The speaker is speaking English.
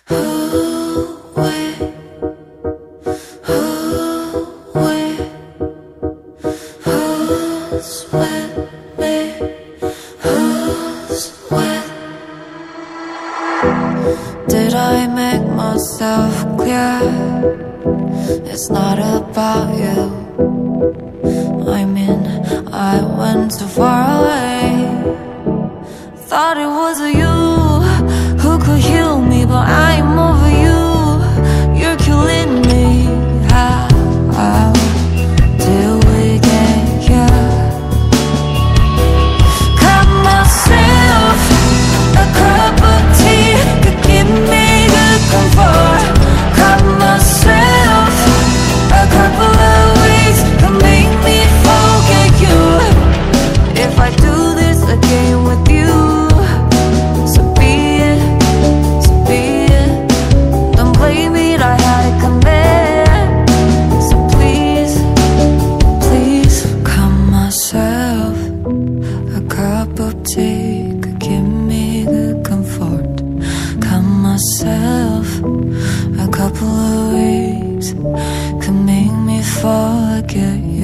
Did I make myself clear? It's not about you. I mean, I went too far away. Thought it was you who could heal me, but I'm over you. You're killing me. How did we get here? Got myself a cup of tea could give me good comfort. Got myself a couple of weeks could make me forget you. If I do this again with you, so be it, so be it. Don't blame me, I had it coming. So please, please, cut myself a cup of tea could give me good comfort. Cut myself a couple of weeks could make me forget you.